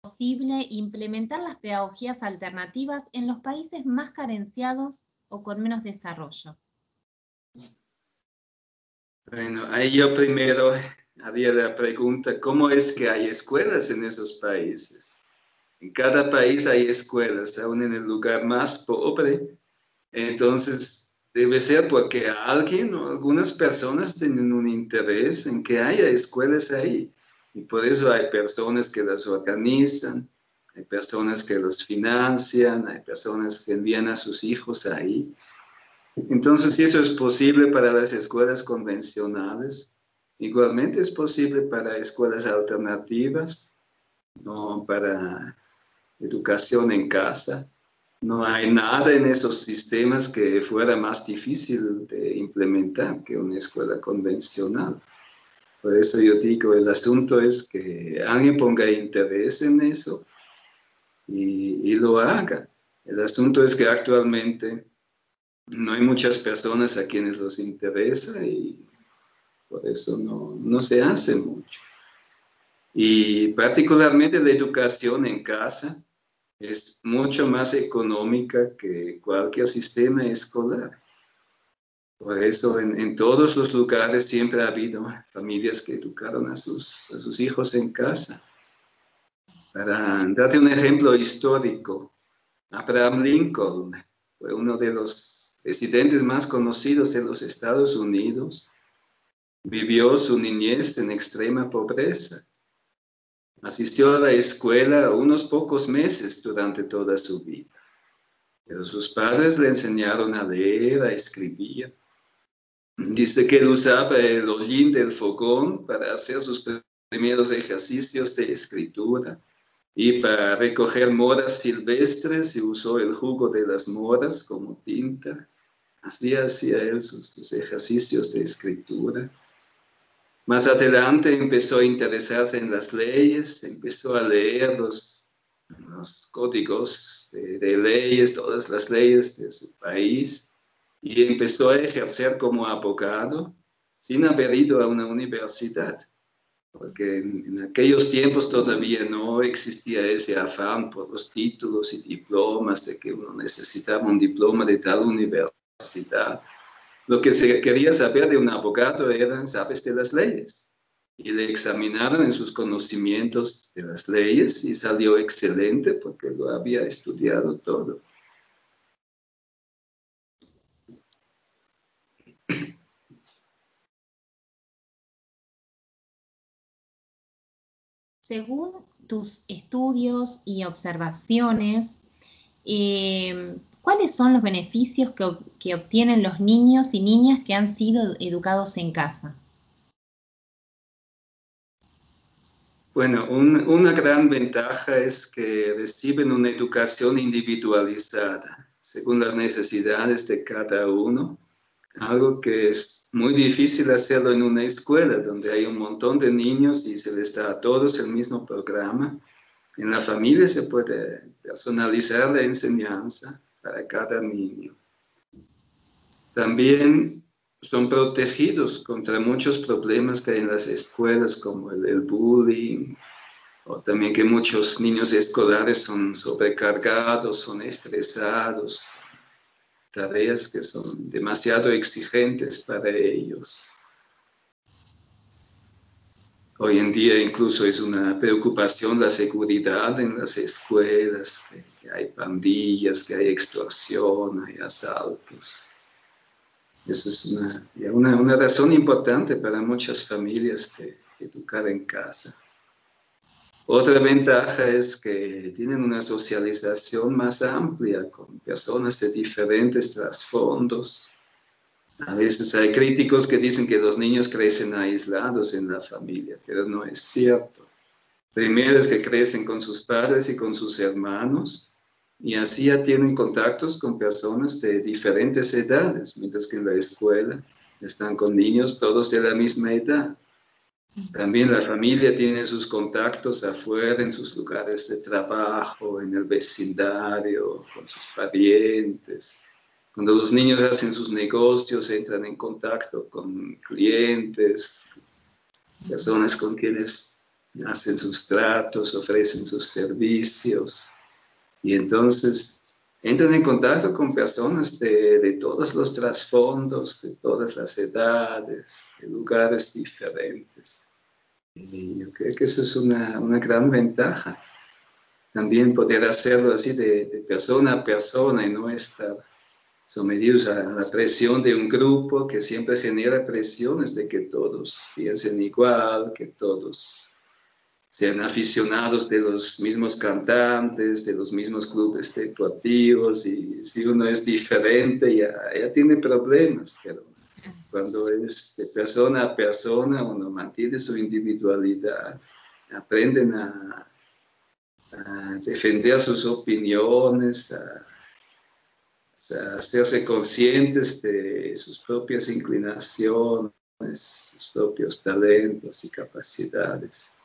posible implementar las pedagogías alternativas en los países más carenciados o con menos desarrollo? Bueno, ahí yo primero haría la pregunta, ¿cómo es que hay escuelas en esos países? En cada país hay escuelas, aún en el lugar más pobre. Entonces, debe ser porque alguien o algunas personas tienen un interés en que haya escuelas ahí. Y por eso hay personas que las organizan, hay personas que los financian, hay personas que envían a sus hijos ahí. Entonces, si eso es posible para las escuelas convencionales, igualmente es posible para escuelas alternativas, no para educación en casa. No hay nada en esos sistemas que fuera más difícil de implementar que una escuela convencional. Por eso yo digo, el asunto es que alguien ponga interés en eso y lo haga. El asunto es que actualmente no hay muchas personas a quienes los interesa y por eso no se hace mucho. Y particularmente la educación en casa es mucho más económica que cualquier sistema escolar. Por eso en todos los lugares siempre ha habido familias que educaron a sus hijos en casa. Para darte un ejemplo histórico, Abraham Lincoln fue uno de los presidentes más conocidos de los Estados Unidos. Vivió su niñez en extrema pobreza. Asistió a la escuela unos pocos meses durante toda su vida. Pero sus padres le enseñaron a leer, a escribir. Dice que él usaba el hollín del fogón para hacer sus primeros ejercicios de escritura y para recoger moras silvestres y usó el jugo de las moras como tinta. Así hacía él sus ejercicios de escritura. Más adelante empezó a interesarse en las leyes, empezó a leer los códigos de leyes, todas las leyes de su país, y empezó a ejercer como abogado sin haber ido a una universidad, porque en aquellos tiempos todavía no existía ese afán por los títulos y diplomas, de que uno necesitaba un diploma de tal universidad. Lo que se quería saber de un abogado eran, ¿sabes?, de las leyes. Y le examinaron en sus conocimientos de las leyes y salió excelente porque lo había estudiado todo. Según tus estudios y observaciones, ¿cuáles son los beneficios que obtienen los niños y niñas que han sido educados en casa? Bueno, una gran ventaja es que reciben una educación individualizada, según las necesidades de cada uno, algo que es muy difícil hacerlo en una escuela, donde hay un montón de niños y se les da a todos el mismo programa. En la familia se puede personalizar la enseñanza para cada niño. También son protegidos contra muchos problemas que hay en las escuelas, como el bullying, o también que muchos niños escolares son sobrecargados, son estresados, tareas que son demasiado exigentes para ellos. Hoy en día incluso es una preocupación la seguridad en las escuelas, que hay pandillas, que hay extorsión, hay asaltos. Eso es una razón importante para muchas familias de educar en casa. Otra ventaja es que tienen una socialización más amplia con personas de diferentes trasfondos. A veces hay críticos que dicen que los niños crecen aislados en la familia, pero no es cierto. Primero es que crecen con sus padres y con sus hermanos, y así ya tienen contactos con personas de diferentes edades, mientras que en la escuela están con niños todos de la misma edad. También la familia tiene sus contactos afuera, en sus lugares de trabajo, en el vecindario, con sus parientes. Cuando los niños hacen sus negocios, entran en contacto con clientes, personas con quienes hacen sus tratos, ofrecen sus servicios, y entonces entran en contacto con personas de todos los trasfondos, de todas las edades, de lugares diferentes. Y yo creo que eso es una gran ventaja. También poder hacerlo así de persona a persona y no estar sometidos a la presión de un grupo que siempre genera presiones de que todos piensen igual, que todos sean aficionados de los mismos cantantes, de los mismos clubes deportivos, y si uno es diferente ya tiene problemas, pero cuando es de persona a persona uno mantiene su individualidad, aprenden a defender sus opiniones, a hacerse conscientes de sus propias inclinaciones, sus propios talentos y capacidades.